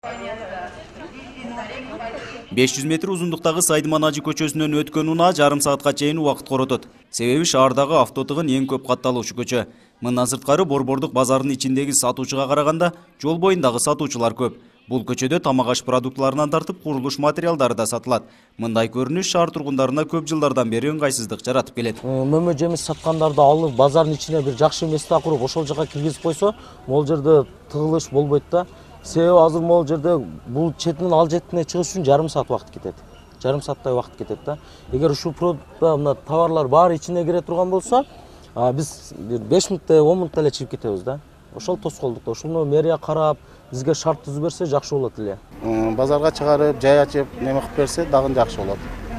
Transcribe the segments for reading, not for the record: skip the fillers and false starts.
500 метр узундуктагы Сайдман Ажы көчөсүнөн өткөн унаа жарым саатка чейин убакыт коротот. Себеби шаардагы автотыгын эң көп катталуучу көчө. Мындан сырткары Борбордук базарынын ичиндеги сатуучуга караганда жол боюндагы сатуучулар көп. Бул көчөдө тамак аш продуктларынан тартып курулуш материалдары да сатылат. Мындай көрүнүш шаар тургундарына көп жылдардан бери ыңгайсыздык жаратып келет. Мөмө жемиш саткандарды алып базардын ичине бир жакшы месте куруп ошол жака киргизип койсо, могул жерде тыгылыш болбойт да. Себеби азыр могул жерде бул четинен ал четине чыгыш үчүн жарым саат убакыт кетет. Жарым сааттай убакыт кетет да. Эгер ушул продукта мына товарлар баары ичине кире турган болсо, биз 5 мүнөттө 10 мүнөттө эле чыгып кетебиз да. Ошол тоскоолдукта ошону мэрия карап, бизге шарт түзүп берсе жакшы болот эле. Базарга чыгарып, жай ачып, неме кылып берсе дагы жакшы болот.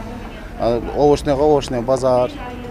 Овощный базар,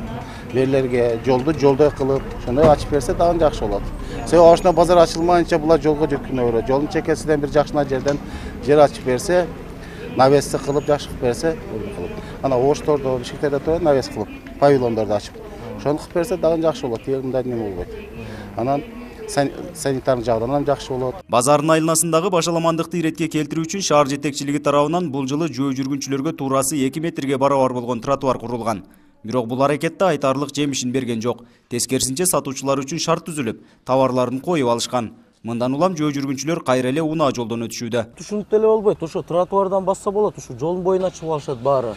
берлерге жолдой кылып, ошондой ачып берсе дагы жакшы болот. Себеби овощный базар ачылмайынча булар жолго жүккөнө берет. Жолдун чекесинен бир жакшына жерден жер ачып берсе, навести кылып, жакшы кылып берсе, кылып. Ана овощтордо, бишкектерде турат навес кылып, павильондорду ачып. Ошону кылып берсе дагы жакшы болот. Мындай неме болбойт. Анан санитардык жагдан жакшы болот. Базардын айланасындагы башаламандыкты иретке келтирүү үчүн шаар жетекчилиги тарабынан бул жылы жөө жүргүнчүлөргө туурасы 2 метрге барабар болгон тротуар курулган. Бирок бул аракетте айтарлык жемишин берген жок. Тескерисинче сатуучулар үчүн шарт түзүлүп, товарларын коюп алышкан. Мындан улам жөө жүргүнчүлөр кайра эле унаа жолдон өтүшүүдө. Түшүнүктүү эле болбойт. Ошо тротуардан басса болот, ушу жолдун боюна чыгып алышат баары.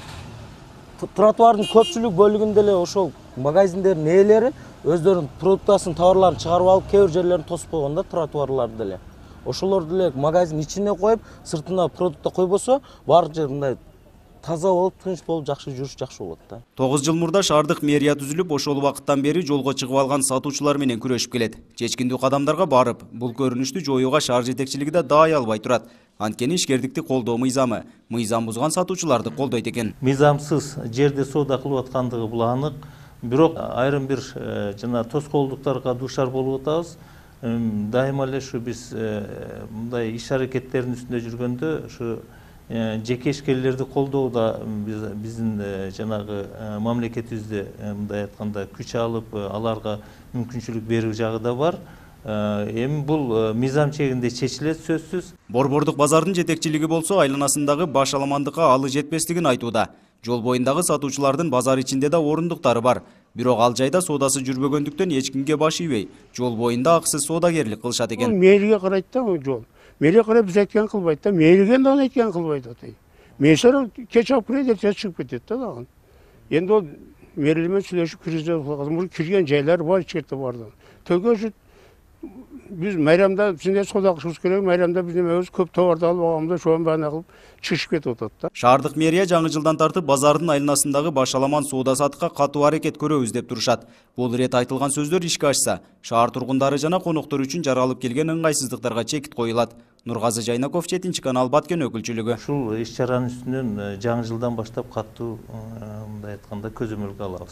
Тротуардын көпчүлүк бөлүгүндө эле ошол магазиндердин ээлери өздөрүнүн продуктасын, товарларын чыгарып алып, кээ бир жерлерин тосуп койгон да тротуарларды эле. Ошолорду эле магазин ичине коюп, сыртына продукта койбосо, баардык жер мындай таза болуп, тынч болуп, жакшы жүрүш жакшы болот да. 9 жыл мурда шаардык мэрия түзүлүп, ошол убакыттан бери жолго чыгып алган сатуучулар менен күрөшүп келет. Чечкиндүү кадамдарга барып, бул көрүнүштү жоюуга шаар жетекчилиги да даай албай турат. Анткени ишкердикти колдоо мыйзамы, мыйзам бузган сатуучуларды колдойт экен. Мыйзамсыз жерде соода кылып аткандыгы бул анык. Бирок айрым бир жана тоскоолдуктарга дуушар болуп атабыз. Дайыма эле ушу биз мындай иш аракеттердин үстүндө жүргөндө ушу жеке ишкерлерди колдоодо биздин жанагы мамлекетибизде мындай айтканда күч алып аларга мүмкүнчүлүк берүү жагы да бар. Эми бул мыйзам чегинде чечилет сөзсүз. Борбордук базардын жетекчилиги болсо айланасындагы башаламандыкка алы жетпестигин айтууда. Жол боюндагы сатуучулардын базар ичинде да орундуктары бар. Бирок ал жайда соодасы жүрбөгөндүктөн эч кимге баш ийбей, жол боюнда акысыз соодагерлик кылышат экен. Мэрияга карайт да жол. Мэрия карап биз айткан кылбайт да, мэрия да айткан кылбайт атай. Мешер кеч алып кирет, эртең чыгып кетет да дагы. Эndi ол мэрия менен сүйлөшүп киргизип, кирген жайлар бар, ичкерде барды. Төгөжүт biz Meryem'de şimdi soda kışımız керек, Meryem'de bizim öz köp tavарды алып алганда шоң бана кылып чыгышып кетип атат да. Шаардык мэрия жаңы жылдан тартып базардын айланасындагы башаламан соода сатыкка катуу аракет көрөбүз деп турушат. Бул ирет айтылган сөздөр ишке ашса, шаар тургундары жана коноктор үчүн жаралып келген ыңгайсыздыктарга чекит коюлат. Нургазы Жайнаков, 7 канал Баткен өкүлчүлүгү. Ушул иш чаранын үстүнөн жаңы жылдан баштап катуу мындай айтканда көзөмөлгө алабыз.